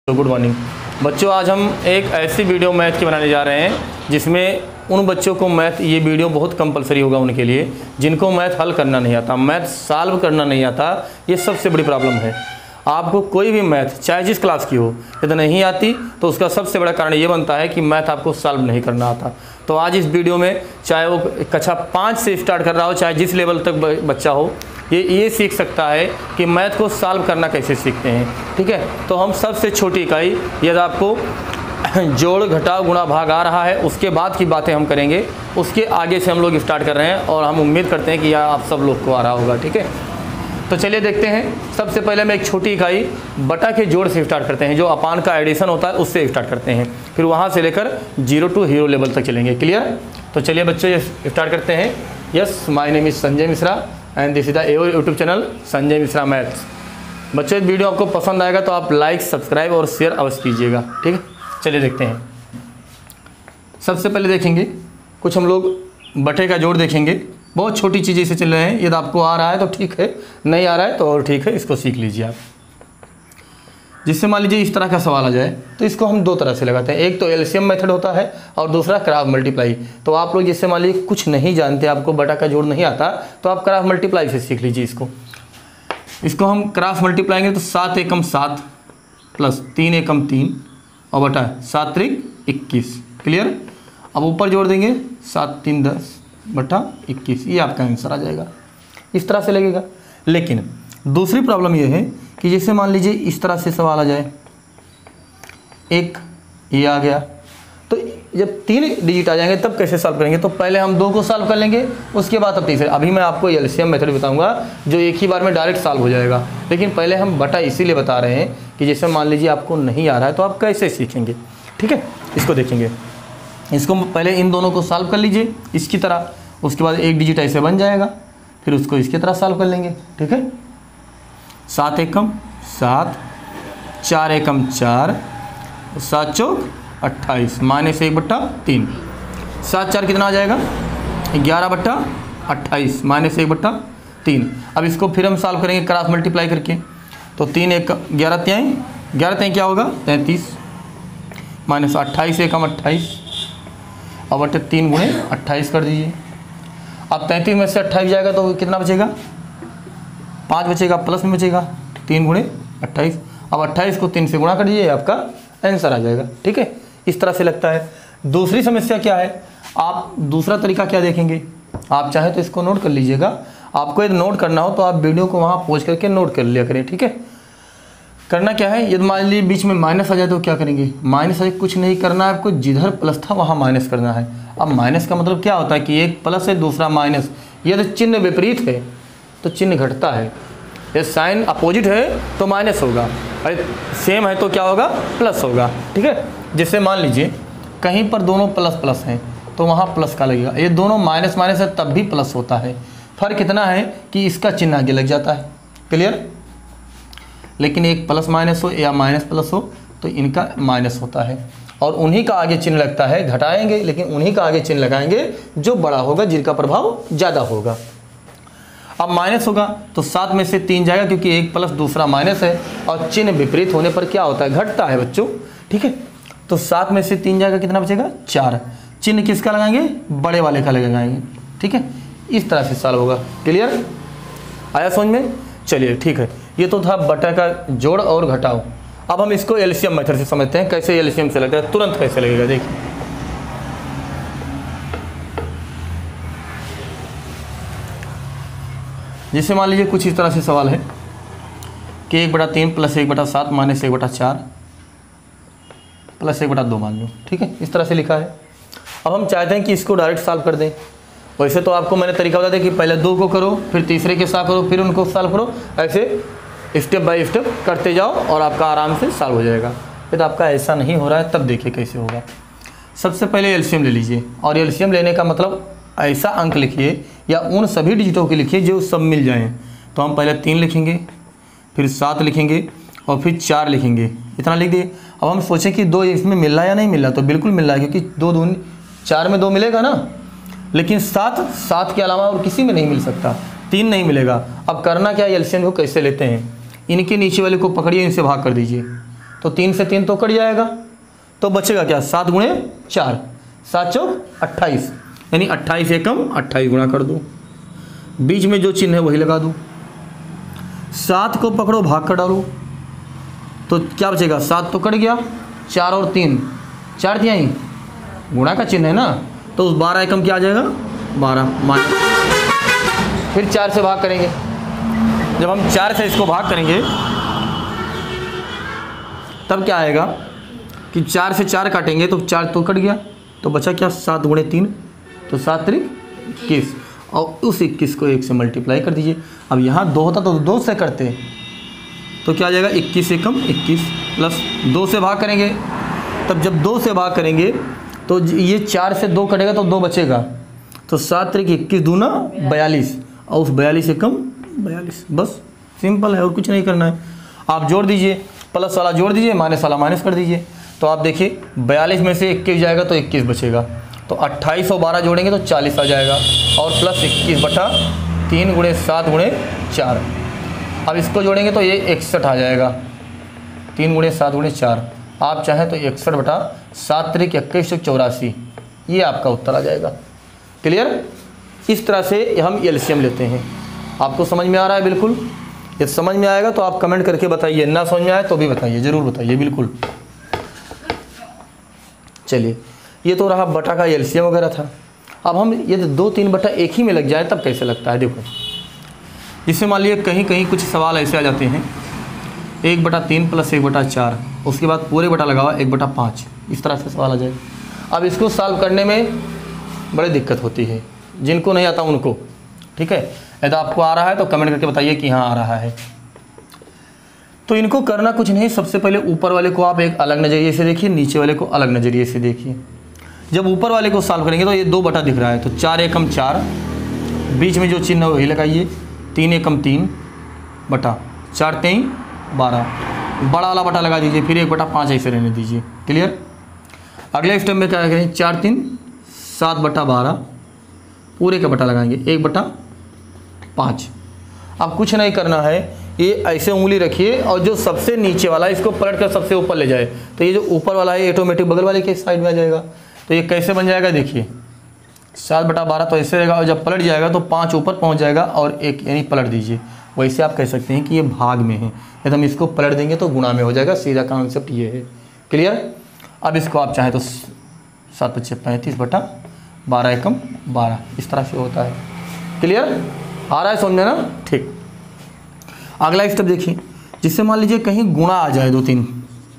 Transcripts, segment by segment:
तो good morning बच्चों, आज हम एक ऐसी वीडियो मैथ की बनाने जा रहे हैं जिसमें उन बच्चों को मैथ, ये वीडियो बहुत कंपलसरी होगा उनके लिए जिनको मैथ हल करना नहीं आता, मैथ सॉल्व करना नहीं आता। ये सबसे बड़ी प्रॉब्लम है। आपको कोई भी मैथ चाहे जिस क्लास की हो, यदि नहीं आती तो उसका सबसे बड़ा कारण ये बनता है कि मैथ आपको सॉल्व नहीं करना आता। तो आज इस वीडियो में चाहे वो कक्षा 5 से स्टार्ट कर रहा हो, चाहे जिस लेवल तक बच्चा हो, ये सीख सकता है कि मैथ को सॉल्व करना कैसे सीखते हैं। ठीक है, तो हम सबसे छोटी इकाई यदि आपको जोड़ घटाव गुणा भाग आ रहा है उसके बाद की बातें हम करेंगे, उसके आगे से हम लोग स्टार्ट कर रहे हैं और हम उम्मीद करते हैं कि यह आप सब लोग को आ रहा होगा। ठीक है, तो चलिए देखते हैं। सबसे पहले मैं एक छोटी इकाई बटा के जोड़ से स्टार्ट करते हैं, जो अपान का एडिशन होता है उससे स्टार्ट करते हैं, फिर वहाँ से लेकर 0 to हीरो लेवल तक चलेंगे। क्लियर? तो चलिए बच्चों ये स्टार्ट करते हैं। Yes, my name is Sanjay Mishra and this is the YouTube channel Sanjay Mishra maths. बच्चों इस वीडियो आपको पसंद आएगा तो आप लाइक, सब्सक्राइब और शेयर अवश्य कीजिएगा। ठीक है, चलिए देखते हैं। सबसे पहले देखेंगे कुछ हम लोग बटे का जोड़ देखेंगे। बहुत छोटी चीज़ें से चल रहे हैं, यदि आपको आ रहा है तो ठीक है, नहीं आ रहा है तो और ठीक है, इसको सीख लीजिए आप। जिससे मान लीजिए इस तरह का सवाल आ जाए तो इसको हम दो तरह से लगाते हैं। एक तो एलसीएम मेथड होता है और दूसरा क्रॉस मल्टीप्लाई। तो आप लोग जिससे मान लीजिए कुछ नहीं जानते, आपको बटा का जोड़ नहीं आता, तो आप क्रॉस मल्टीप्लाई से सीख लीजिए इसको हम क्रॉस मल्टीप्लाएंगे तो 7 एकम 7 प्लस 3 एकम 3 और बटा 7 त्रिक 21। क्लियर? अब ऊपर जोड़ देंगे 7 3 10 बटा 21, ये आपका आंसर आ जाएगा। इस तरह से लगेगा। लेकिन दूसरी प्रॉब्लम ये है कि जैसे मान लीजिए इस तरह से सवाल आ जाए, एक ये आ गया, तो जब 3 डिजिट आ जाएंगे तब कैसे सॉल्व करेंगे? तो पहले हम 2 को सॉल्व कर लेंगे, उसके बाद अब तीसरे। अभी मैं आपको एलसीएम मेथड बताऊंगा जो एक ही बार में डायरेक्ट सॉल्व हो जाएगा, लेकिन पहले हम बटा इसीलिए बता रहे हैं कि जैसे मान लीजिए आपको नहीं आ रहा है तो आप कैसे सीखेंगे। ठीक है, इसको देखेंगे। इसको पहले इन दोनों को सॉल्व कर लीजिए इसकी तरह, उसके बाद एक डिजिट ऐसे बन जाएगा, फिर उसको इसकी तरह सॉल्व कर लेंगे। ठीक है, 7 एकम 7, 4 एकम 4, 7 चौक 28 माइनस 1 बट्टा 3। 7 4 कितना आ जाएगा? 11 बट्टा 28 माइनस 1 बट्टा 3। अब इसको फिर हम सॉल्व करेंगे क्रॉस मल्टीप्लाई करके। तो 3 एक 11 त्याई क्या होगा? 33 माइनस 28 एकम 28 और बटे 3 गुणे 28 कर दीजिए। अब 33 में से 28 जाएगा तो कितना बचेगा? 5 बचेगा, प्लस में बचेगा 3 गुणे 28। अब 28 को 3 से गुणा कर दीजिए, आपका आंसर आ जाएगा। ठीक है, इस तरह से लगता है। दूसरी समस्या क्या है? आप दूसरा तरीका क्या देखेंगे? आप चाहे तो इसको नोट कर लीजिएगा। आपको यदि नोट करना हो तो आप वीडियो को वहाँ पॉज करके नोट कर लिया करें। ठीक है, करना क्या है, यदि मान लीजिए बीच में माइनस आ जाए तो क्या करेंगे? माइनस आ जाए कुछ नहीं करना है आपको, जिधर प्लस था वहाँ माइनस करना है। अब माइनस का मतलब क्या होता है कि एक प्लस है दूसरा माइनस। यदि चिन्ह विपरीत है तो चिन्ह घटता है, यदि साइन अपोजिट है तो माइनस होगा, अरे सेम है तो क्या होगा? प्लस होगा। ठीक है, जैसे मान लीजिए कहीं पर दोनों प्लस प्लस हैं तो वहाँ प्लस का लगेगा, ये दोनों माइनस माइनस है तब भी प्लस होता है। फर्क इतना है कि इसका चिन्ह आगे लग जाता है। क्लियर? लेकिन एक प्लस माइनस हो या माइनस प्लस हो तो इनका माइनस होता है और उन्हीं का आगे चिन्ह लगता है। घटाएंगे लेकिन उन्हीं का आगे चिन्ह लगाएंगे जो बड़ा होगा, जिनका प्रभाव ज़्यादा होगा। अब माइनस होगा तो 7 में से 3 जाएगा, क्योंकि एक प्लस दूसरा माइनस है और चिन्ह विपरीत होने पर क्या होता है? घटता है बच्चों। ठीक है, तो 7 में से 3 जाएगा, कितना बचेगा? 4। चिन्ह किसका लगाएंगे? बड़े वाले का लगाएंगे। ठीक है, इस तरह से सॉल्व होगा। क्लियर? आया समझ में? चलिए ठीक है, ये तो था बटा का जोड़ और घटाव। अब हम इसको एलसीएम मेथड से समझते हैं, कैसे एलसीएम से लगता है, तुरंत कैसे लगेगा। देखिए जैसे मान लीजिए कुछ इस तरह से सवाल है कि 1/3 प्लस 1/7 माइनस 1/4 प्लस 1/2 मान लो। ठीक है, इस तरह से लिखा है। अब हम चाहते हैं कि इसको डायरेक्ट सॉल्व कर दें। वैसे तो आपको मैंने तरीका बता दिया कि पहले 2 को करो, फिर तीसरे के साथ करो, फिर उनको सॉल्व करो, ऐसे स्टेप बाय स्टेप करते जाओ और आपका आराम से सॉल्व हो जाएगा। फिर आपका ऐसा नहीं हो रहा है तब देखिए कैसे होगा। सबसे पहले एलसीएम ले लीजिए, और एलसीएम लेने का मतलब ऐसा अंक लिखिए या उन सभी डिजिटों के लिखिए जो सब मिल जाएं। तो हम पहले 3 लिखेंगे, फिर 7 लिखेंगे और फिर 4 लिखेंगे। इतना लिख दिए। अब हम सोचें कि 2 इसमें मिल रहा है या नहीं मिल रहा, तो बिल्कुल मिल रहा है, क्योंकि 2 दूनी 4 में 2 मिलेगा ना। लेकिन 7 के अलावा और किसी में नहीं मिल सकता, 3 नहीं मिलेगा। अब करना क्या है, एलसीएम को कैसे लेते हैं? इनके नीचे वाले को पकड़िए, इनसे भाग कर दीजिए। तो 3 से 3 तो कट जाएगा, तो बचेगा क्या 7 गुणे 4, 7 चौक 28, यानी 28 एकम 28 गुणा कर दो, बीच में जो चिन्ह है वही लगा दो, 7 को पकड़ो भाग कर डालो, तो क्या बचेगा 7 तो कट गया, 4 और 3 4 तिहाई गुणा का चिन्ह है ना, तो उस 12 एकम क्या आ जाएगा 12 मान, फिर 4 से भाग करेंगे, जब हम 4 से इसको भाग करेंगे तब क्या आएगा कि 4 से 4 काटेंगे तो 4 तो कट गया, तो बचा क्या 7 गुणे 3, तो 7 त्रिक 21, और उस 21 को 1 से मल्टीप्लाई कर दीजिए। अब यहाँ 2 होता तो 2 से करते, तो क्या आ जाएगा 21 एकम 21 प्लस 2 से भाग करेंगे, तब जब 2 से भाग करेंगे तो ये 4 से 2 कटेगा तो 2 बचेगा, तो 7 त्रिक 21 दूना 42, और उस 42 एकम 42, बस सिंपल है और कुछ नहीं करना है। आप जोड़ दीजिए, प्लस वाला जोड़ दीजिए, माइनस वाला माइनस कर दीजिए, तो आप देखिए 42 में से 21 जाएगा तो 21 बचेगा, तो 28 और 12 जोड़ेंगे तो 40 आ जाएगा, और प्लस 21 बटा 3 गुणे 7 गुणे 4, अब इसको जोड़ेंगे तो ये 61 आ जाएगा, 3 गुणे 7 गुणे 4, आप चाहें तो 61 बटा 7 त्रिक 21 84, ये आपका उत्तर आ जाएगा। क्लियर? इस तरह से हम एलसीएम लेते हैं। आपको समझ में आ रहा है? बिल्कुल। यदि समझ में आएगा तो आप कमेंट करके बताइए, ना समझ में आए तो भी बताइए, ज़रूर बताइए, बिल्कुल। चलिए, ये तो रहा बटा का एलसीएम वगैरह था। अब हम यदि 2 3 बटा एक ही में लग जाए तब कैसे लगता है, देखो। इससे मान लीजिए कहीं कहीं कुछ सवाल ऐसे आ जाते हैं, 1/3 प्लस 1/4, उसके बाद पूरे बटा लगा हुआ 1/5, इस तरह से सवाल आ जाए। अब इसको सॉल्व करने में बड़ी दिक्कत होती है, जिनको नहीं आता उनको, ठीक है। यदि आपको आ रहा है तो कमेंट करके बताइए कि हाँ आ रहा है। तो इनको करना कुछ नहीं, सबसे पहले ऊपर वाले को आप एक अलग नज़रिए से देखिए, नीचे वाले को अलग नज़रिए से देखिए। जब ऊपर वाले को सॉल्व करेंगे तो ये 2 बटा दिख रहा है, तो 4 एकम 4, बीच में जो चिन्ह है वही लगाइए, 3 एकम 3 बटा 4 3 12, बड़ा वाला बटा लगा दीजिए, फिर 1/5 ऐसे रहने दीजिए। क्लियर? अगले स्टेप में क्या करेंगे, 4 3 7/12, पूरे का बटा लगाएंगे 1/5। अब कुछ नहीं करना है, ये ऐसे उंगली रखिए और जो सबसे नीचे वाला है इसको पलट कर सबसे ऊपर ले जाए, तो ये जो ऊपर वाला है ऑटोमेटिक बगल वाले के साइड में आ जाएगा। तो ये कैसे बन जाएगा, देखिए 7/12 तो ऐसे रहेगा, और जब पलट जाएगा तो 5 ऊपर पहुंच जाएगा और 1 यानी पलट दीजिए। वैसे आप कह सकते हैं कि ये भाग में है, यदि हम इसको पलट देंगे तो गुणा में हो जाएगा, सीधा कॉन्सेप्ट ये है। क्लियर? अब इसको आप चाहें तो 7 × 5 = 35 बटा 12 एकम 12, इस तरह से होता है। क्लियर? आ रहा है समझ में ना? ठीक। अगला स्टेप देखिए, जिससे मान लीजिए कहीं गुणा आ जाए 2 3,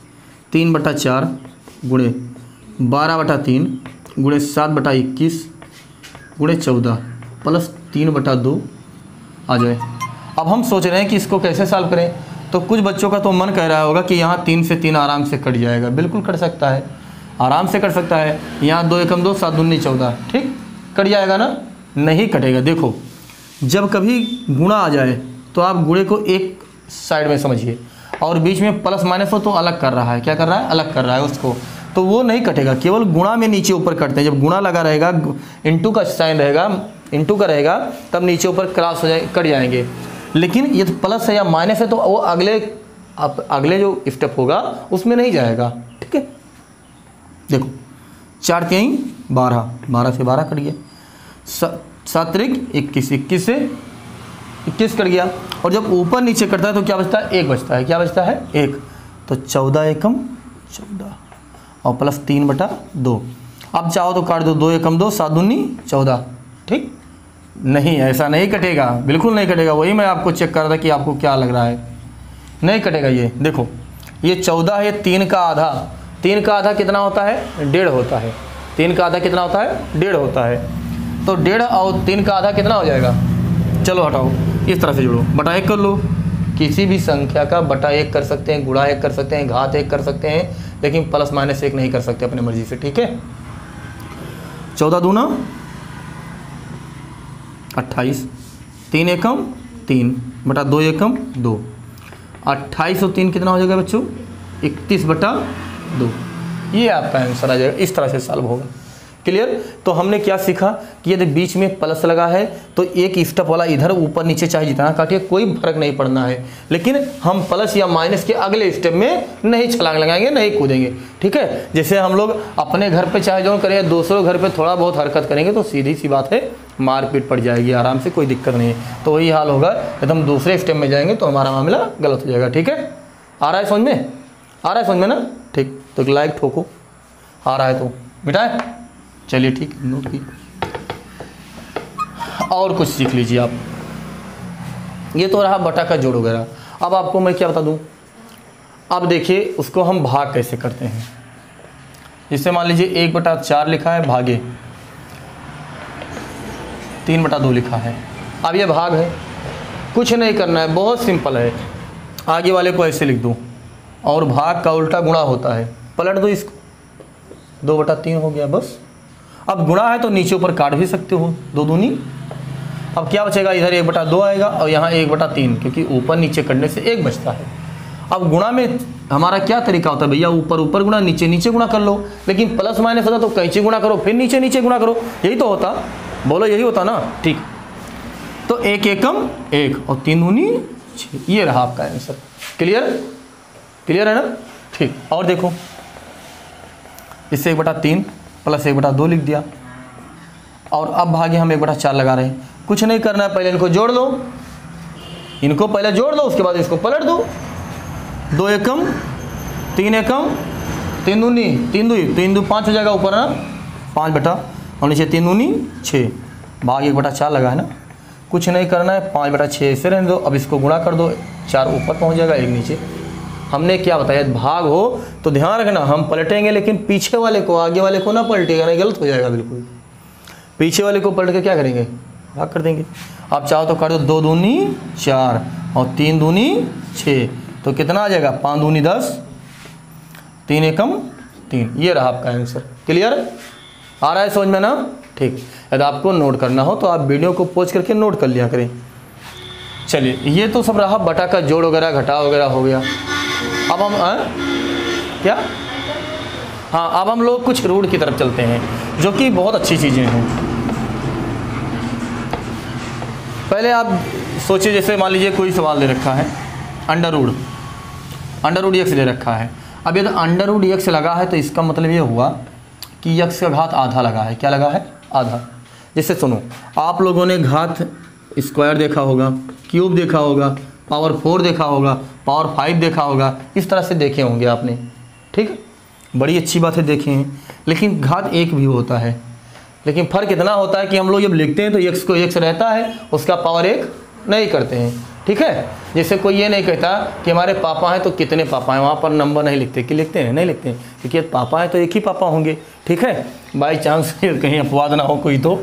3/4 गुणे 12/3 गुणे 7/21 गुणे 14 प्लस 3/2 आ जाए। अब हम सोच रहे हैं कि इसको कैसे सॉल्व करें, तो कुछ बच्चों का तो मन कह रहा होगा कि यहाँ 3 से 3 आराम से कट जाएगा। बिल्कुल कट सकता है, आराम से कट सकता है। यहाँ 2 एकम 2 7 दूनी 14, ठीक कट जाएगा ना? नहीं कटेगा। देखो, जब कभी गुणा आ जाए तो आप गुणे को एक साइड में समझिए, और बीच में प्लस माइनस हो तो अलग कर रहा है। क्या कर रहा है? अलग कर रहा है उसको, तो वो नहीं कटेगा। केवल गुणा में नीचे ऊपर कटते हैं। जब गुणा लगा रहेगा, इंटू का साइन रहेगा, इंटू का रहेगा, तब नीचे ऊपर क्रॉस हो जाए, कट जाएंगे। लेकिन ये तो प्लस है या माइनस है तो वो अगले जो स्टेप होगा उसमें नहीं जाएगा। ठीक है, देखो 4 3 12, 12 से 12 कट गया, 7 3 21, 21 से 21 कट गया। और जब ऊपर नीचे कटता है तो क्या बचता है? 1 बचता है। क्या बचता है? 1। तो 14 एकम 14 और प्लस 3/2। अब चाहो तो काट दो, 2 एकम 2 7 दूनी 14। ठीक, नहीं ऐसा नहीं कटेगा, बिल्कुल नहीं कटेगा। वही मैं आपको चेक कर रहा था कि आपको क्या लग रहा है। नहीं कटेगा। ये देखो, ये 14 है, 3 का आधा, 3 का आधा कितना होता है? 1.5 होता है। 3 का आधा कितना होता है? 1.5 होता है। तो 1.5 और 3 का आधा कितना हो जाएगा? चलो हटाओ, इस तरह से जोड़ो, बटा 1 कर लो। किसी भी संख्या का बटा 1 कर सकते हैं, गुणा 1 कर सकते हैं, घात 1 कर सकते हैं, लेकिन प्लस माइनस 1 नहीं कर सकते अपनी मर्जी से। ठीक है, 14 दूना 28, 3 एकम 3 बटा 2 एकम 2, 28 और 3 कितना हो जाएगा बच्चों? 31/2। ये आपका आंसर आ जाएगा। इस तरह से सॉल्व होगा। क्लियर। तो हमने क्या सीखा कि यदि बीच में प्लस लगा है तो एक स्टेप वाला इधर ऊपर नीचे चाहे जितना काटिए कोई फर्क नहीं पड़ना है, लेकिन हम प्लस या माइनस के अगले स्टेप में नहीं छलांग लगाएंगे, नहीं कूदेंगे, ठीक है। जैसे हम लोग अपने घर पे चाहे जो करें, दूसरों घर पे थोड़ा बहुत हरकत करेंगे तो सीधी सी बात है मारपीट पड़ जाएगी आराम से, कोई दिक्कत नहीं है। तो वही हाल होगा यदि हम दूसरे स्टेप में जाएंगे तो हमारा मामला गलत हो जाएगा, ठीक है। आ रहा है समझ में, आ रहा है समझ में ना, ठीक। तो लाइक ठोको, आ रहा है तो मिटाए, चलिए ठीक, नोट की। और कुछ सीख लीजिए आप। ये तो रहा बटा का जोड़ वगैरह। अब आपको मैं क्या बता दूं, अब देखिए उसको हम भाग कैसे करते हैं। जैसे मान लीजिए 1/4 लिखा है भागे 3/2 लिखा है। अब ये भाग है, कुछ नहीं करना है, बहुत सिंपल है। आगे वाले को ऐसे लिख दूं और भाग का उल्टा गुणा होता है, पलट दो इसको, 2/3 हो गया बस। अब गुणा है तो नीचे ऊपर काट भी सकते हो, 2 दूनी। अब क्या बचेगा, इधर 1/2 आएगा और यहाँ 1/3, क्योंकि ऊपर नीचे करने से 1 बचता है। अब गुणा में हमारा क्या तरीका होता है भैया, ऊपर ऊपर गुणा, नीचे नीचे गुणा कर लो। लेकिन प्लस माइनस होता तो कैंची गुणा करो फिर नीचे नीचे गुणा करो, यही तो होता, बोलो यही होता ना, ठीक। तो 1 एकम 1 और 3 दूनी 6, ये रहा आपका आंसर। क्लियर, क्लियर है ना, ठीक। और देखो इससे 1/3 प्लस 1/2 लिख दिया और अब भागे हम 1/4 लगा रहे हैं। कुछ नहीं करना है, पहले इनको जोड़ लो, इनको पहले जोड़ लो, उसके बाद इसको पलट दो। 2 एकम 3 एकम 3 दूनी 3 दूनी 3 दूनी 5 हो जाएगा ऊपर ना, 5 बटा और नीचे 3 दूनी 6, भाग 1/4 लगा है ना। कुछ नहीं करना है, 5/6 ऐसे रहने दो। अब इसको गुणा कर दो, 4 ऊपर पहुंच जाएगा 1 नीचे। हमने क्या बताया, भाग हो तो ध्यान रखना हम पलटेंगे, लेकिन पीछे वाले को आगे वाले को ना पलटेगा, नहीं गलत हो जाएगा बिल्कुल। पीछे वाले को पलट के क्या करेंगे, भाग कर देंगे। आप चाहो तो कर दो 2 दूनी 4 और 3 दूनी 6, तो कितना आ जाएगा, 5 दूनी 10, 3 एकम 3, ये रहा आपका आंसर। क्लियर, आ रहा है समझ में ना, ठीक। यदि आपको नोट करना हो तो आप वीडियो को पॉज करके नोट कर लिया करें। चलिए ये तो सब रहा बटा का जोड़ वगैरह घटाव वगैरह हो गया। अब हम क्या, हाँ अब हम लोग कुछ रूट की तरफ चलते हैं जो कि बहुत अच्छी चीज़ें हैं। पहले आप सोचिए, जैसे मान लीजिए कोई सवाल दे रखा है, अंडर रूट x दे रखा है। अब यदि अंडर रूट x लगा है तो इसका मतलब ये हुआ कि x का घात आधा लगा है। क्या लगा है, आधा। जैसे सुनो, आप लोगों ने घात स्क्वायर देखा होगा, क्यूब देखा होगा, पावर 4 देखा होगा, पावर 5 देखा होगा, इस तरह से देखे होंगे आपने, ठीक है, बड़ी अच्छी बात है देखे हैं। लेकिन घात 1 भी होता है, लेकिन फ़र्क इतना होता है कि हम लोग जब लिखते हैं तो x को x रहता है, उसका पावर 1 नहीं करते हैं, ठीक है। जैसे कोई ये नहीं कहता कि हमारे पापा हैं तो कितने पापा हैं, वहाँ पर नंबर नहीं लिखते, कि लिखते हैं, नहीं लिखते हैं, क्योंकि पापा हैं तो एक ही पापा होंगे, ठीक है। बाई चांस कहीं अपवाद ना हो कोई, तो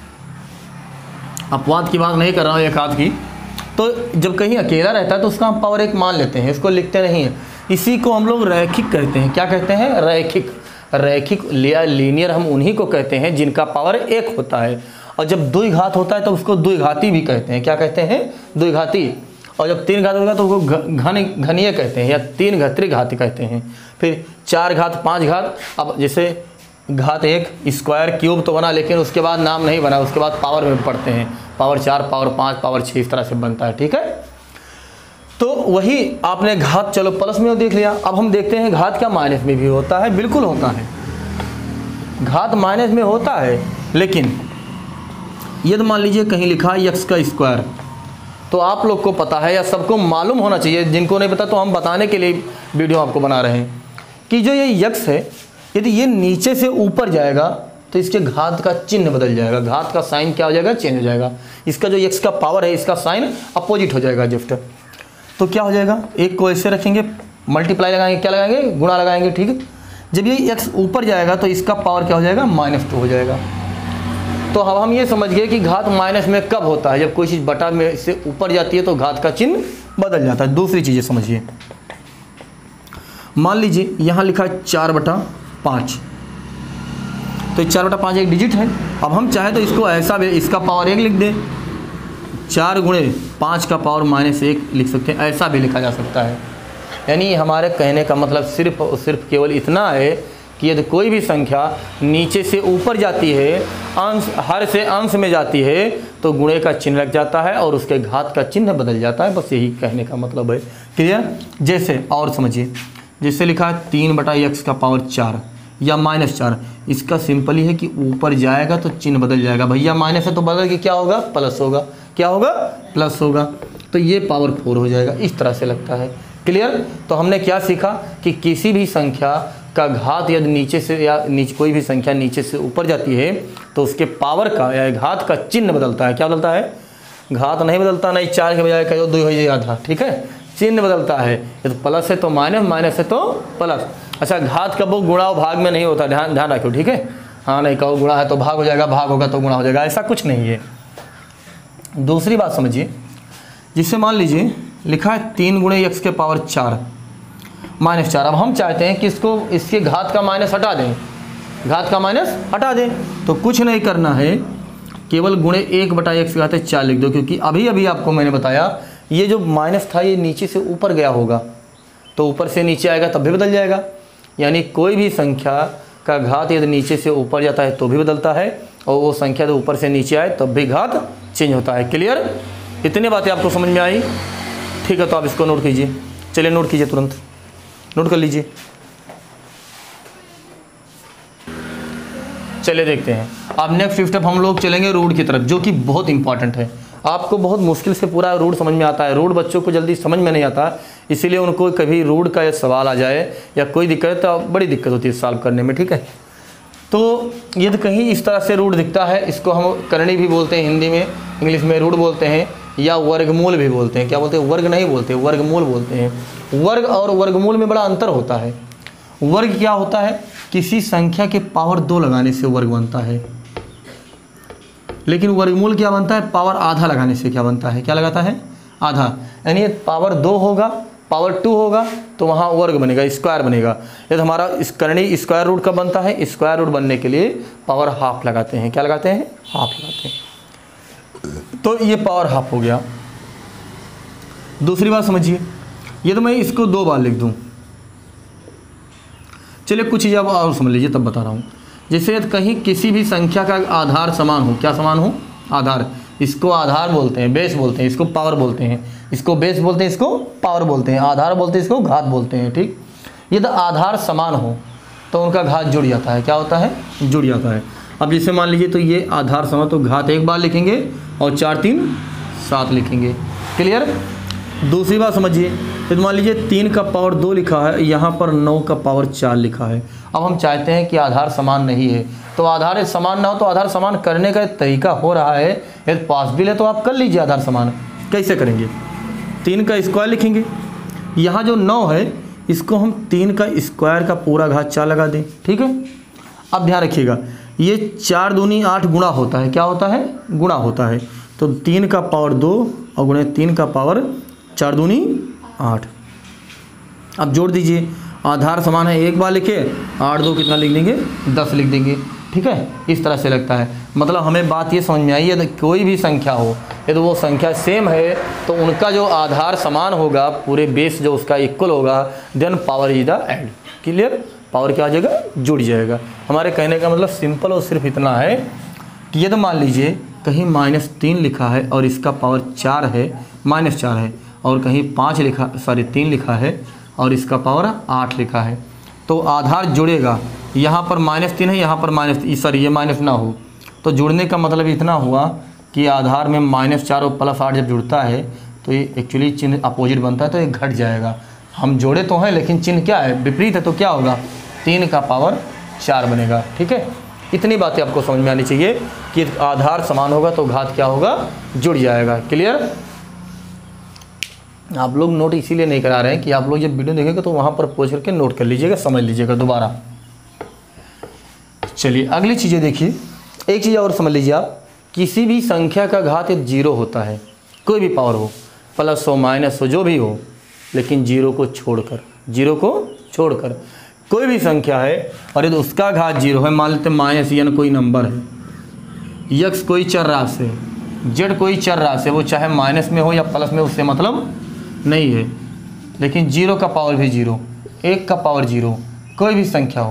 अपवाद की बात नहीं कर रहा हूँ एक आध की, तो जब कहीं अकेला रहता है तो उसका हम पावर 1 मान लेते हैं, इसको लिखते नहीं हैं। इसी को हम लोग रैखिक कहते हैं। क्या कहते हैं, रैखिक या लीनियर हम उन्हीं को कहते हैं जिनका पावर 1 होता है। और जब द्विघात होता है तो उसको द्विघाती भी कहते हैं। क्या कहते हैं, द्विघाती। और जब 3 घात होगा तो उसको घनीय कहते हैं या 3 त्रिघाती कहते हैं। फिर 4 घात 5 घात, अब जैसे घात 1 स्क्वायर क्यूब तो बना, लेकिन उसके बाद नाम नहीं बना, उसके बाद पावर में पढ़ते हैं, पावर 4 पावर 5 पावर 6 इस तरह से बनता है, ठीक है। तो वही आपने घात चलो प्लस में देख लिया। अब हम देखते हैं घात क्या माइनस में भी होता है, बिल्कुल होता है, घात माइनस में होता है। लेकिन यदि मान लीजिए कहीं लिखा है x का स्क्वायर, तो आप लोग को पता है या सबको मालूम होना चाहिए, जिनको नहीं पता तो हम बताने के लिए वीडियो आपको बना रहे हैं, कि जो ये x है यदि ये नीचे से ऊपर जाएगा तो इसके घात का चिन्ह बदल जाएगा, घात का साइन क्या हो जाएगा, चेंज हो जाएगा। इसका जो x का पावर है इसका साइन अपोजिट हो जाएगा जिफ्ट। तो क्या हो जाएगा, एक को ऐसे रखेंगे, मल्टीप्लाई लगाएंगे, क्या लगाएंगे, गुणा लगाएंगे, ठीक है। जब ये x ऊपर जाएगा तो इसका पावर क्या हो जाएगा, -2 हो जाएगा। तो अब हम ये समझ गए कि घात माइनस में कब होता है, जब कोई चीज़ बटा में से ऊपर जाती है तो घात का चिन्ह बदल जाता है। दूसरी चीज़ें समझिए, मान लीजिए यहाँ लिखा है 4/5, तो 4/5 एक डिजिट है। अब हम चाहे तो इसको ऐसा भी, इसका पावर 1 लिख दें, 4 गुणे 5 का पावर -1 लिख सकते हैं, ऐसा भी लिखा जा सकता है। यानी हमारे कहने का मतलब सिर्फ और सिर्फ केवल इतना है कि यदि कोई भी संख्या नीचे से ऊपर जाती है, अंश हर से अंश में जाती है, तो गुणे का चिन्ह लग जाता है और उसके घात का चिन्ह बदल जाता है। बस यही कहने का मतलब है। क्लियर? जैसे और समझिए, जैसे लिखा है 3/x का पावर 4 या -4, इसका सिंपल ही है कि ऊपर जाएगा तो चिन्ह बदल जाएगा। भैया माइनस है तो बदल के क्या होगा? प्लस होगा। क्या होगा? प्लस होगा। तो ये पावर 4 हो जाएगा। इस तरह से लगता है। क्लियर? तो हमने क्या सीखा कि किसी भी संख्या का घात यदि नीचे से या कोई भी संख्या नीचे से ऊपर जाती है तो उसके पावर का या घात का चिन्ह बदलता है। क्या बदलता है? घात नहीं बदलता, नहीं 4 के बजाय कहो 2 हो जाएगा। ठीक है, चिन्ह बदलता है। ये तो प्लस है तो माइनस, माइनस है तो प्लस। अच्छा, घात कब गुणा और भाग में नहीं होता, ध्यान रखो। ठीक है, हाँ, नहीं कहो गुणा है तो भाग हो जाएगा, भाग होगा तो गुणा हो जाएगा, ऐसा कुछ नहीं है। दूसरी बात समझिए, जिससे मान लीजिए लिखा है 3 × x के पावर 4 -4। अब हम चाहते हैं कि इसको इसके घात का माइनस हटा दें, घात का माइनस हटा दें। तो कुछ नहीं करना है, केवल गुणे 1/x के घात 4 लिख दो, क्योंकि अभी अभी आपको मैंने बताया ये जो माइनस था ये नीचे से ऊपर गया होगा, तो ऊपर से नीचे आएगा तब भी बदल जाएगा। यानी कोई भी संख्या का घात यदि नीचे से ऊपर जाता है तो भी बदलता है, और वो संख्या तो ऊपर से नीचे आए तब भी घात चेंज होता है। क्लियर? इतनी बातें आपको समझ में आई? ठीक है, तो आप इसको नोट कीजिए। चलिए नोट कीजिए, तुरंत नोट कर लीजिए। चलिए देखते हैं। अब नेक्स्ट स्टेप हम लोग चलेंगे रूट की तरफ, जो कि बहुत इंपॉर्टेंट है। आपको बहुत मुश्किल से पूरा रूट समझ में आता है। रूट बच्चों को जल्दी समझ में नहीं आता, इसीलिए उनको कभी रूट का सवाल आ जाए या कोई दिक्कत तो बड़ी दिक्कत होती है सॉल्व करने में। ठीक है, तो यदि कहीं इस तरह से रूट दिखता है, इसको हम करणी भी बोलते हैं हिंदी में, इंग्लिश में रूट बोलते हैं, या वर्गमूल भी बोलते हैं। क्या बोलते हैं? वर्ग नहीं बोलते, वर्गमूल बोलते हैं। वर्ग और वर्गमूल में बड़ा अंतर होता है। वर्ग क्या होता है? किसी संख्या के पावर 2 लगाने से वर्ग बनता है, लेकिन वर्गमूल क्या बनता है? पावर आधा लगाने से क्या बनता है? क्या लगाता है? आधा। यानी पावर 2 होगा, पावर 2 होगा तो वहाँ वर्ग बनेगा, स्क्वायर बनेगा। यदि हमारा इस करणी स्क्वायर रूट का बनता है, स्क्वायर रूट बनने के लिए पावर हाफ लगाते हैं। क्या लगाते हैं? हाफ लगाते हैं। तो ये पावर हाफ हो गया। दूसरी बात समझिए, यदि मैं इसको 2 बार लिख दूँ, चलिए कुछ चीज़ आप और समझ लीजिए, तब बता रहा हूँ। जैसे कहीं किसी भी संख्या का आधार समान हो, क्या समान हो? आधार। इसको आधार बोलते हैं, बेस बोलते हैं, इसको पावर बोलते हैं, इसको बेस बोलते हैं, इसको पावर बोलते हैं, आधार बोलते हैं, इसको घात बोलते हैं। ठीक, यदि आधार समान हो तो उनका घात जुड़ जाता है। क्या होता है? जुड़ जाता है। अब जैसे मान लीजिए तो ये आधार समान, तो घात 1 बार लिखेंगे और 4 3 7 लिखेंगे। क्लियर? दूसरी बात समझिए, तो मान लीजिए 3 का पावर 2 लिखा है, यहाँ पर 9 का पावर 4 लिखा है। अब हम चाहते हैं कि आधार समान नहीं है, तो आधार समान ना हो तो आधार समान करने का एक तरीका हो रहा है। यदि पॉसिबल है तो आप कर लीजिए आधार समान। कैसे करेंगे? 3 का स्क्वायर लिखेंगे, यहाँ जो 9 है इसको हम 3 का स्क्वायर का पूरा घात 4 लगा दें। ठीक है, अब ध्यान रखिएगा, ये 4 दूनी 8 गुणा होता है। क्या होता है? गुणा होता है। तो 3 का पावर 2 और गुणे 3 का पावर 4 दूनी 8। अब जोड़ दीजिए, आधार समान है, 1 बार लिखे, 8 2 कितना लिख देंगे? 10 लिख देंगे। ठीक है, इस तरह से लगता है। मतलब हमें बात ये समझ में आई है, कोई भी संख्या हो, यदि वो संख्या सेम है तो उनका जो आधार समान होगा, पूरे बेस जो उसका इक्वल होगा, then power is the add. Clear? Power क्या आ जाएगा? जुड़ जाएगा। हमारे कहने का मतलब सिंपल और सिर्फ इतना है कि यदि मान लीजिए कहीं -3 लिखा है और इसका पावर 4 है, -4 है, और कहीं 3 लिखा है और इसका पावर 8 लिखा है, तो आधार जुड़ेगा। यहाँ पर -3 है, यहाँ पर ये माइनस ना हो, तो जुड़ने का मतलब इतना हुआ कि आधार में -4 और +8 जब जुड़ता है तो ये एक्चुअली चिन्ह अपोजिट बनता है, तो ये घट जाएगा। हम जोड़े तो हैं लेकिन चिन्ह क्या है? विपरीत है। तो क्या होगा? 3 का पावर 4 बनेगा। ठीक है, इतनी बातें आपको समझ में आनी चाहिए कि आधार समान होगा तो घात क्या होगा? जुड़ जाएगा। क्लियर? आप लोग नोट इसीलिए नहीं करा रहे हैं कि आप लोग जब वीडियो देखेंगे तो वहाँ पर पहुँच करके नोट कर लीजिएगा, समझ लीजिएगा दोबारा। चलिए अगली चीज़ें देखिए। एक चीज़ और समझ लीजिए आप, किसी भी संख्या का घात 0 होता है, कोई भी पावर हो, प्लस हो माइनस हो जो भी हो, लेकिन 0 को छोड़कर कोई भी संख्या है और यदि उसका घात 0 है, मान लेते -n कोई नंबर है, x कोई चर राशि है, z कोई चर राशि है, वो चाहे माइनस में हो या प्लस में उससे मतलब नहीं है, लेकिन 0 का पावर भी 0, 1 का पावर 0, कोई भी संख्या हो, तो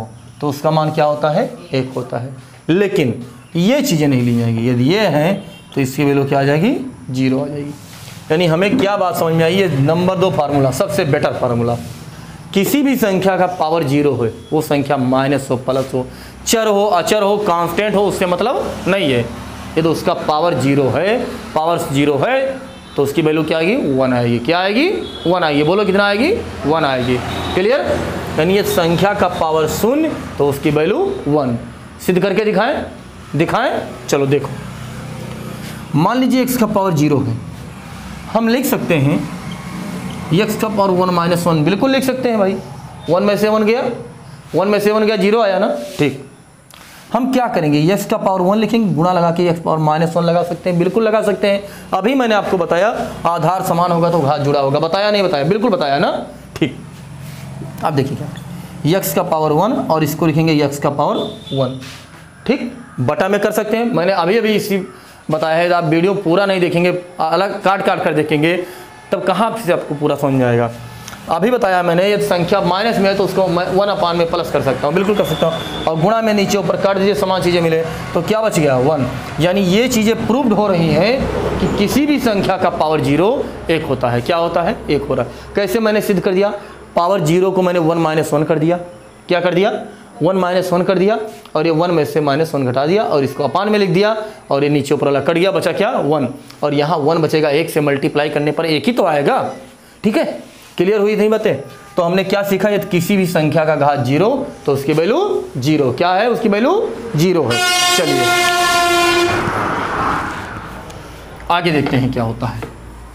तो उसका मान क्या होता है, 1 होता है। लेकिन ये चीज़ें नहीं ली जाएंगी, यदि ये हैं तो इसकी वैल्यू क्या आ जाएगी, 0 आ जाएगी। यानी हमें क्या बात समझ में आई, ये नंबर 2 फार्मूला सबसे बेटर फार्मूला। किसी भी संख्या का पावर 0 हो, वो संख्या माइनस हो, प्लस हो, चर हो, अचर हो, कांस्टेंट हो, उससे मतलब नहीं है। ये तो उसका पावर 0 है, पावर 0 है तो उसकी वैल्यू क्या आएगी, 1 आएगी। क्या आएगी, 1 आएगी। बोलो कितना आएगी, 1 आएगी। क्लियर। यानी ये संख्या का पावर 0 तो उसकी वैल्यू 1। सिद्ध करके दिखाएं। चलो देखो, मान लीजिए x का पावर 0 है, हम लिख सकते हैं x का पावर 1 माइनस 1, बिल्कुल लिख सकते हैं भाई। 1 में से 1 गया, 1 में से 1 गया, 0 आया ना। ठीक, हम क्या करेंगे, x का पावर 1 लिखेंगे, गुणा लगा के x पावर माइनस 1 लगा सकते हैं, बिल्कुल लगा सकते हैं। अभी मैंने आपको बताया आधार समान होगा तो घात जुड़ा होगा, बताया नहीं बताया, बिल्कुल बताया ना। ठीक, अब देखिए क्या, x का पावर 1 और इसको लिखेंगे x का पावर 1। ठीक, बटा में कर सकते हैं, मैंने अभी इसी बताया है। आप वीडियो पूरा नहीं देखेंगे, अलग काट कर देखेंगे, तब कहाँ से आपको पूरा समझ आएगा। अभी बताया मैंने, ये संख्या माइनस में है तो उसको मैं 1 में प्लस कर सकता हूँ, बिल्कुल कर सकता हूँ। और गुणा में नीचे ऊपर काट दीजिए, समान चीज़ें मिले तो क्या बच गया, 1। यानी ये चीज़ें प्रूव्ड हो रही हैं कि किसी भी संख्या का पावर 0 1 होता है। क्या होता है, 1 हो रहा है। कैसे मैंने सिद्ध कर दिया, पावर 0 को मैंने 1 माइनस 1 कर दिया। क्या कर दिया, 1 माइनस 1 कर दिया, और ये 1 में से माइनस 1 घटा दिया और इसको अपान में लिख दिया, और ये नीचे ऊपर वाला कट गया, बचा क्या, 1। और यहाँ 1 बचेगा, 1 से मल्टीप्लाई करने पर 1 ही तो आएगा। ठीक है, क्लियर हुई नहीं बातें। तो हमने क्या सीखा, यदि किसी भी संख्या का घात 0 तो उसकी वैल्यू 0। क्या है, उसकी वैल्यू 0 है। चलिए आगे देखते हैं क्या होता है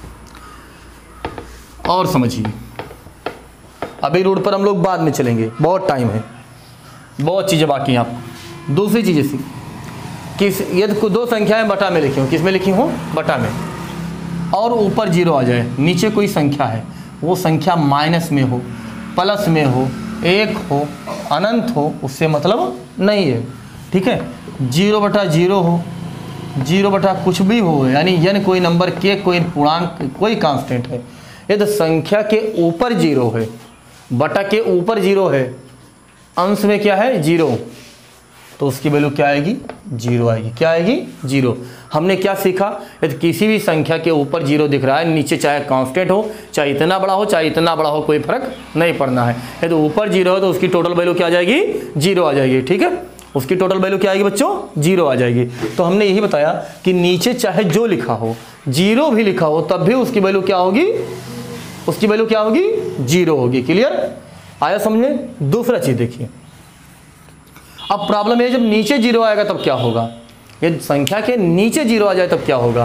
और समझिए। अभी रूट पर हम लोग बाद में चलेंगे, बहुत टाइम है, बहुत चीज़ें बाकी हैं। आपको दूसरी चीज़ें सीख, किस यदि 2 संख्याएं बटा में लिखी हूँ, किस में लिखी हूँ, बटा में, और ऊपर 0 आ जाए, नीचे कोई संख्या है, वो संख्या माइनस में हो, प्लस में हो, 1 हो, अनंत हो, उससे मतलब नहीं है। ठीक है, 0/0 हो, 0 कुछ भी हो, यानी n कोई नंबर, के कोई पूर्णांक, कोई कांस्टेंट है। यदि संख्या के ऊपर 0 है, बटा के ऊपर 0 है, अंश में क्या है, 0, तो उसकी वैल्यू क्या आएगी, 0 आएगी। क्या आएगी, 0। हमने क्या सीखा, यदि किसी भी संख्या के ऊपर 0 दिख रहा है, नीचे चाहे कांस्टेंट हो, चाहे इतना बड़ा हो, चाहे इतना बड़ा हो, कोई फर्क नहीं पड़ना है। यदि ऊपर 0 हो तो उसकी टोटल वैल्यू क्या आ जाएगी, 0 आ जाएगी। ठीक है, उसकी टोटल वैल्यू क्या आएगी बच्चों, 0 आ जाएगी। तो हमने यही बताया कि नीचे चाहे जो लिखा हो, 0 भी लिखा हो, तब भी उसकी वैल्यू क्या होगी, उसकी वैल्यू क्या होगी, 0 होगी। क्लियर, आया समझ में। दूसरा चीज़ देखिए, अब प्रॉब्लम है जब नीचे 0 आएगा तब क्या होगा, यदि संख्या के नीचे 0 आ जाए तब क्या होगा।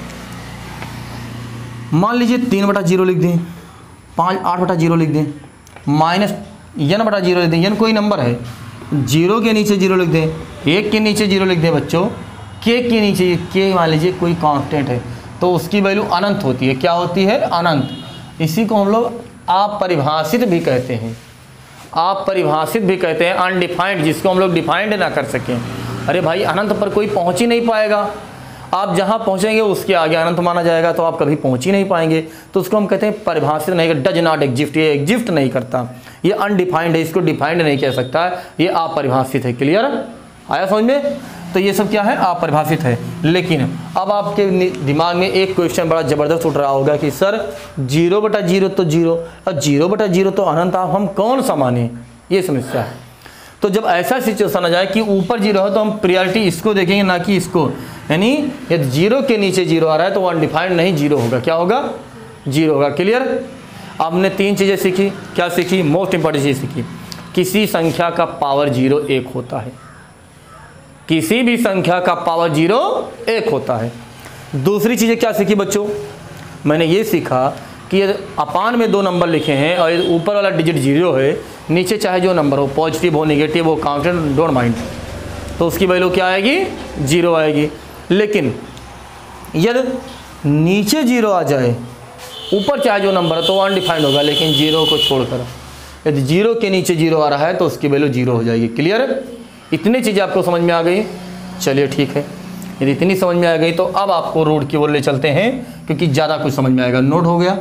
मान लीजिए 3/0 लिख दें, 8/0 लिख दें, माइनस n/0 लिख दें। n कोई नंबर है, 0 के नीचे 0 लिख दें, 1 के नीचे 0 लिख दें बच्चों, k के नीचे, k मान लीजिए कोई कांस्टेंट है, तो उसकी वैल्यू अनंत होती है। क्या होती है, अनंत। इसी को हम लोग अपरिभाषित भी कहते हैं, आप परिभाषित भी कहते हैं, अनडिफाइंड, जिसको हम लोग डिफाइंड ना कर सकें। अरे भाई, अनंत पर कोई पहुंच ही नहीं पाएगा, आप जहां पहुंचेंगे उसके आगे अनंत माना जाएगा, तो आप कभी पहुंच ही नहीं पाएंगे। तो उसको हम कहते हैं परिभाषित नहीं, डज नॉट एग्जिस्ट, ये एग्जिस्ट नहीं करता, ये अनडिफाइंड है, इसको डिफाइंड नहीं कह सकता, ये अपरिभाषित है। क्लियर, आया समझ में। तो ये सब क्या है, अपरिभाषित है। लेकिन अब आपके दिमाग में एक क्वेश्चन बड़ा ज़बरदस्त उठ रहा होगा कि सर 0/0 तो 0 और 0/0 तो अनंत, आप हम कौन सा माने, ये समस्या है। तो जब ऐसा सिचुएशन आ जाए कि ऊपर 0 हो तो हम प्रायोरिटी इसको देखेंगे, ना कि इसको। यानी यदि 0 के नीचे 0 आ रहा है तो वो अनडिफाइंड नहीं, 0 होगा। क्या होगा, 0 होगा। क्लियर। अब हमने 3 चीज़ें सीखी। क्या सीखी, मोस्ट इंपॉर्टेंट चीज़ सीखी, किसी संख्या का पावर 0 1 होता है, किसी भी संख्या का पावर 0 1 होता है। दूसरी चीज़ें क्या सीखी बच्चों, मैंने ये सीखा कि अपान में 2 नंबर लिखे हैं और ऊपर वाला डिजिट 0 है, नीचे चाहे जो नंबर हो, पॉजिटिव हो, नेगेटिव हो, कांस्टेंट, डोंट माइंड, तो उसकी वैल्यू क्या आएगी, 0 आएगी। लेकिन यदि नीचे 0 आ जाए, ऊपर चाहे जो नंबर है तो वो अनडिफाइंड होगा, लेकिन 0 को छोड़कर यदि 0 के नीचे 0 आ रहा है तो उसकी वैल्यू 0 हो जाएगी। क्लियर है, इतनी चीज़ें आपको समझ में आ गई। चलिए ठीक है, यदि इतनी समझ में आ गई तो अब आपको रूट की ओर ले चलते हैं, क्योंकि ज़्यादा कुछ समझ में आएगा। नोट हो गया,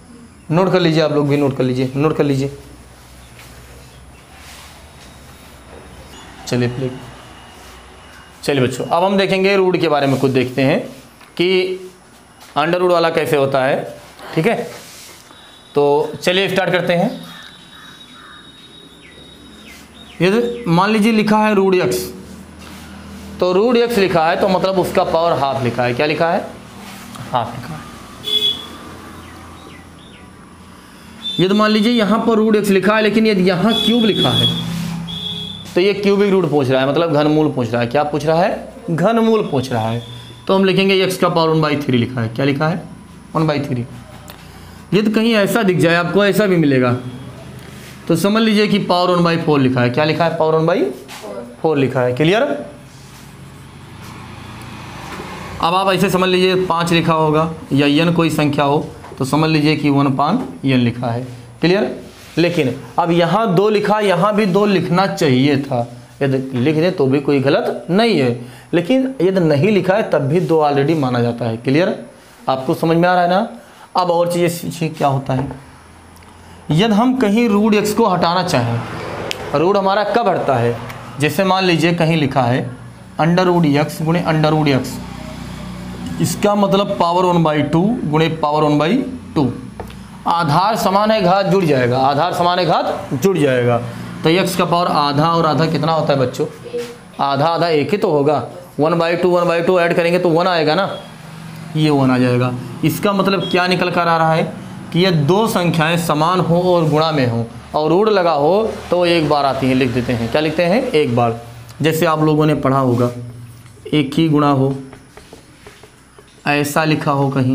नोट कर लीजिए, आप लोग भी नोट कर लीजिए, नोट कर लीजिए। चलिए बच्चों, अब हम देखेंगे रूट के बारे में कुछ देखते हैं कि अंडर रूट वाला कैसे होता है। ठीक है, तो चलिए स्टार्ट करते हैं। यदि मान लीजिए लिखा है रूट x, तो रूट x लिखा है तो मतलब उसका पावर हाफ लिखा है। क्या लिखा है? हाफ लिखा है। यदि मान लीजिए यहाँ पर रूट x लिखा है लेकिन यदि यहाँ क्यूब लिखा है तो ये क्यूबिक रूट पूछ रहा है, मतलब घनमूल पूछ रहा है। क्या पूछ रहा है? घनमूल पूछ रहा है। तो हम लिखेंगे x का पावर 1/3 लिखा है। क्या लिखा है? 1/3। यदि कहीं ऐसा दिख जाए आपको, ऐसा भी मिलेगा, तो समझ लीजिए कि पावर 1/4 लिखा है। क्या लिखा है? पावर 1/4 लिखा है। क्लियर? अब आप ऐसे समझ लीजिए 5 लिखा होगा या n कोई संख्या हो तो समझ लीजिए कि 1/n लिखा है। क्लियर? लेकिन अब यहाँ 2 लिखा, यहाँ भी 2 लिखना चाहिए था। यदि लिख दे तो भी कोई गलत नहीं है, लेकिन यदि नहीं लिखा है तब भी 2 ऑलरेडी माना जाता है। क्लियर? आपको समझ में आ रहा है ना? अब और चीज़ें सीखिए क्या होता है। यदि हम कहीं रूट x को हटाना चाहें, रूट हमारा कब हटता है? जैसे मान लीजिए कहीं लिखा है अंडर रूट x गुणे अंडर रूट x, इसका मतलब पावर 1/2 गुणे पावर 1/2। आधार समान है, घात जुड़ जाएगा। आधार समान है, घात जुड़ जाएगा। तो x का पावर आधा और आधा कितना होता है बच्चों? आधा आधा एक ही तो होगा। 1/2 ऐड करेंगे तो 1 आएगा ना, ये 1 आ जाएगा। इसका मतलब क्या निकल कर आ रहा है कि ये 2 संख्याएं समान हो और गुणा में हो और रूट लगा हो तो एक बार आती हैं। लिख देते हैं। क्या लिखते हैं? एक बार। जैसे आप लोगों ने पढ़ा होगा, एक ही गुणा हो, ऐसा लिखा हो कहीं,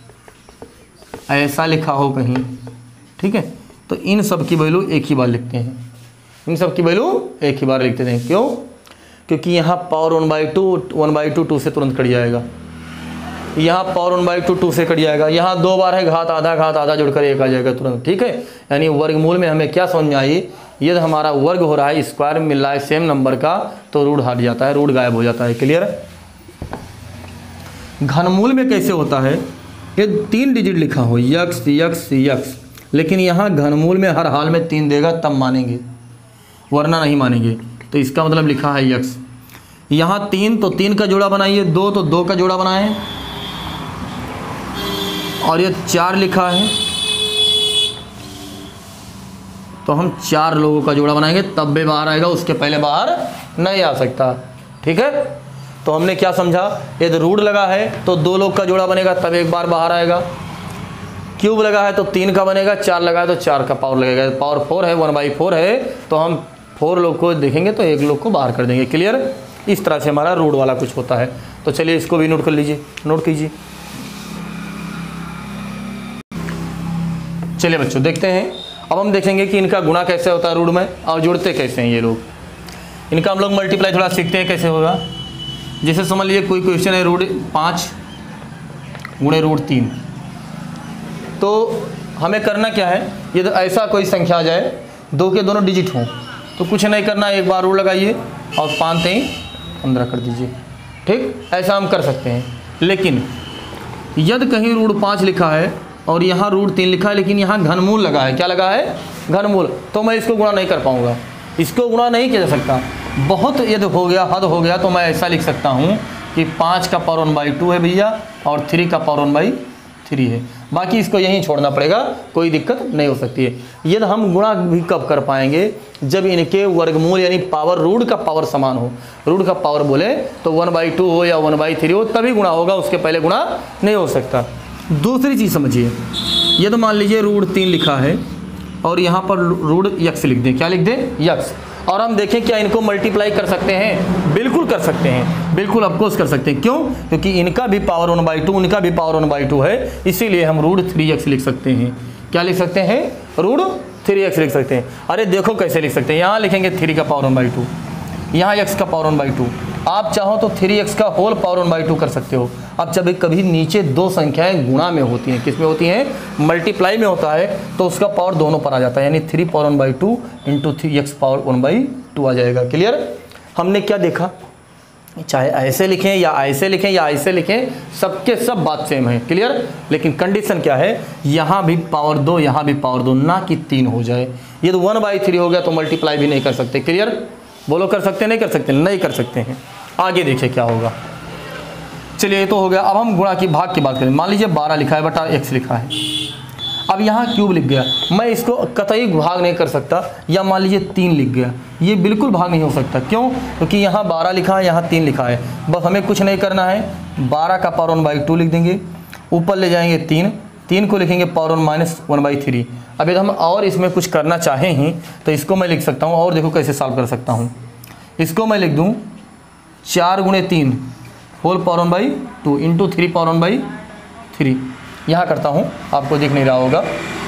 ऐसा लिखा हो कहीं। ठीक है, तो इन सब की वैल्यू एक ही बार लिखते हैं। इन सब की वैल्यू एक ही बार लिख देते हैं। क्यों? क्योंकि यहाँ पावर 1/2 2 से तुरंत कट जाएगा। यहाँ पावर 1/2 2 से कट जाएगा। यहाँ 2 बार है, घात आधा जुड़कर 1 आ जाएगा तुरंत। ठीक है, यानी वर्गमूल में हमें क्या समझ में आई? यदि हमारा वर्ग हो रहा है, स्क्वायर मिल रहा है सेम नंबर का, तो रूट हट जाता है, रूट गायब हो जाता है। क्लियर? घनमूल में कैसे होता है? ये 3 डिजिट लिखा हो x, लेकिन यहाँ घनमूल में हर हाल में 3 देगा तब मानेंगे, वरना नहीं मानेंगे। तो इसका मतलब लिखा है x। यहाँ 3 तो 3 का जोड़ा बनाइए, 2 तो 2 का जोड़ा बनाएं, और ये 4 लिखा है तो हम 4 लोगों का जोड़ा बनाएंगे तब भी बाहर आएगा, उसके पहले बाहर नहीं आ सकता। ठीक है, तो हमने क्या समझा? यदि रूट लगा है तो 2 लोग का जोड़ा बनेगा तब एक बार बाहर आएगा। क्यूब लगा है तो 3 का बनेगा, 4 लगा है तो 4 का पावर लगेगा। पावर 4 है, 1/4 है, तो हम 4 लोग को देखेंगे तो 1 लोग को बाहर कर देंगे। क्लियर? इस तरह से हमारा रूट वाला कुछ होता है। तो चलिए इसको भी नोट कर लीजिए, नोट कीजिए। चलिए बच्चों देखते हैं। अब हम देखेंगे कि इनका गुणा कैसे होता है रूट में और जुड़ते कैसे हैं ये लोग। इनका हम लोग मल्टीप्लाई थोड़ा सीखते हैं कैसे होगा। जैसे समझ लीजिए कोई क्वेश्चन है रूट 5 गुणे रूट 3, तो हमें करना क्या है? यदि ऐसा कोई संख्या आ जाए 2 के दोनों डिजिट हों तो कुछ नहीं करना, एक बार रूट लगाइए और 5 3 15 कर दीजिए। ठीक, ऐसा हम कर सकते हैं। लेकिन यदि कहीं रूट 5 लिखा है और यहाँ रूट 3 लिखा है लेकिन यहाँ घनमूल लगा है, क्या लगा है? घनमूल, तो मैं इसको गुणा नहीं कर पाऊँगा। इसको गुणा नहीं किया जा सकता। बहुत यदि हो गया, हद हो गया, तो मैं ऐसा लिख सकता हूँ कि 5 का पावर 1/2 है भैया और 3 का पावर 1/3 है। बाकी इसको यहीं छोड़ना पड़ेगा, कोई दिक्कत नहीं हो सकती है। यदि हम गुणा भी कब कर पाएंगे? जब इनके वर्गमूल यानी पावर, रूट का पावर समान हो। रूट का पावर बोले तो 1/2 हो या 1/3 हो तभी गुणा होगा, उसके पहले गुणा नहीं हो सकता। दूसरी चीज़ समझिए, यदि मान लीजिए रूट 3 लिखा है और यहाँ पर रूट x लिख दें। क्या लिख दें? x। और हम देखें क्या इनको मल्टीप्लाई कर सकते हैं? बिल्कुल कर सकते हैं, बिल्कुल ऑफकोर्स कर सकते हैं। क्यों? क्योंकि इनका भी पावर 1/2, उनका भी पावर 1/2 है, इसीलिए हम रूट 3x लिख सकते हैं। क्या लिख सकते हैं? रूट 3x लिख सकते हैं। अरे देखो कैसे लिख सकते हैं, यहाँ लिखेंगे 3 का पावर 1/2, यहाँ x का पावर 1/2। आप चाहो तो 3x का होल पावर 1/2 कर सकते हो। अब जब कभी नीचे 2 संख्याएं गुणा में होती हैं, किस में होती हैं? मल्टीप्लाई में होता है, तो उसका पावर दोनों पर आ जाता है, यानी 3 पावर 1/2 इंटू 3x पावर 1/2 आ जाएगा। क्लियर? हमने क्या देखा? चाहे ऐसे लिखें या ऐसे लिखें या ऐसे लिखें, सबके सब बात सेम है। क्लियर? लेकिन कंडीशन क्या है? यहाँ भी पावर 2, यहाँ भी पावर 2, ना कि 3 हो जाए। ये तो 1/3 हो गया तो मल्टीप्लाई भी नहीं कर सकते। क्लियर? बोलो कर सकते हैं नहीं कर सकते? नहीं कर सकते हैं। आगे देखिए क्या होगा। चलिए ये तो हो गया। अब हम गुणा की भाग की बात करें। मान लीजिए 12 लिखा है बटा x लिखा है। अब यहाँ क्यूब लिख गया, मैं इसको कतई भाग नहीं कर सकता। या मान लीजिए 3 लिख गया, ये बिल्कुल भाग नहीं हो सकता। क्यों? क्योंकि यहाँ 12 लिखा है, यहाँ 3 लिखा है। बस हमें कुछ नहीं करना है, 12 का पावर 1/2 लिख देंगे, ऊपर ले जाएंगे 3 को लिखेंगे पावर 1/3। अब यदि हम और इसमें कुछ करना चाहें ही तो इसको मैं लिख सकता हूँ। और देखो कैसे सॉल्व कर सकता हूँ। इसको मैं लिख दूँ 4 × 3 होल पावर 1/2 इंटू 3 पावर 1/3। यहाँ करता हूँ, आपको दिख नहीं रहा होगा।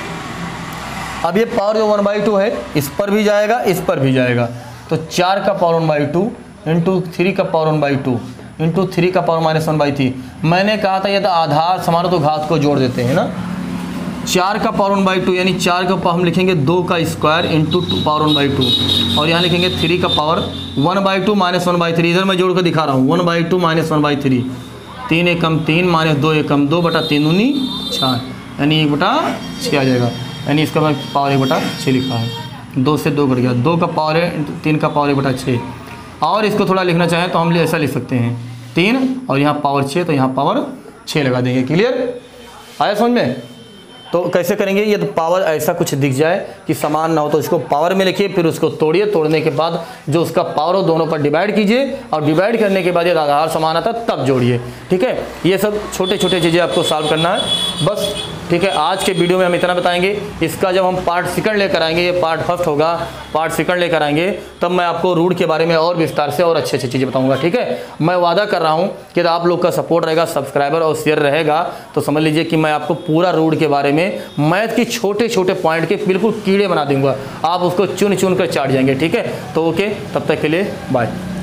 अब ये पावर जो 1/2 है इस पर भी जाएगा, इस पर भी जाएगा। तो 4 का पावर 1/2 इंटू 3 का पावर 1/2 इंटू 3 का पावर -1/3। मैंने कहा था ये तो आधार समान तो घात को जोड़ देते हैं ना। 4 का पावर 1/2 यानी 4 का हम लिखेंगे 2 का स्क्वायर इंटू पावर 1/2 और यहाँ लिखेंगे 3 का पावर 1/2 -1/3। इधर मैं जोड़ कर दिखा रहा हूँ 1/2 -1/3। 3 एकम 3 -2 एकम 2 बटा 3 दूनी 4 यानी 1/6 आ जाएगा। यानी इसका पावर 1/6 लिखा है। 2 से 2 कट गया, 2 का पावर है 3 का पावर 1/6। और इसको थोड़ा लिखना चाहें तो हम ऐसा लिख सकते हैं 3 और यहाँ पावर 6 तो यहाँ पावर 6 लगा देंगे। क्लियर आया समझ में? तो कैसे करेंगे? ये तो पावर ऐसा कुछ दिख जाए कि समान ना हो तो इसको पावर में लिखिए, फिर उसको तोड़िए, तोड़ने के बाद जो उसका पावर हो दोनों पर डिवाइड कीजिए और डिवाइड करने के बाद ये आधार समान आता तब जोड़िए। ठीक है, ये सब छोटे छोटे चीज़ें आपको सॉल्व करना है बस। ठीक है, आज के वीडियो में हम इतना बताएंगे। इसका जब हम पार्ट सेकंड लेकर आएंगे, ये पार्ट फर्स्ट होगा, पार्ट सेकंड लेकर आएंगे तब मैं आपको रूट के बारे में और विस्तार से और अच्छी अच्छी चीज़ें बताऊंगा। ठीक है, मैं वादा कर रहा हूं कि यदि आप लोग का सपोर्ट रहेगा, सब्सक्राइबर और शेयर रहेगा तो समझ लीजिए कि मैं आपको पूरा रूट के बारे में मैथ के छोटे छोटे पॉइंट के बिल्कुल कीड़े बना दूंगा, आप उसको चुन चुन कर चाट जाएंगे। ठीक है, तो ओके, तब तक के लिए बाय।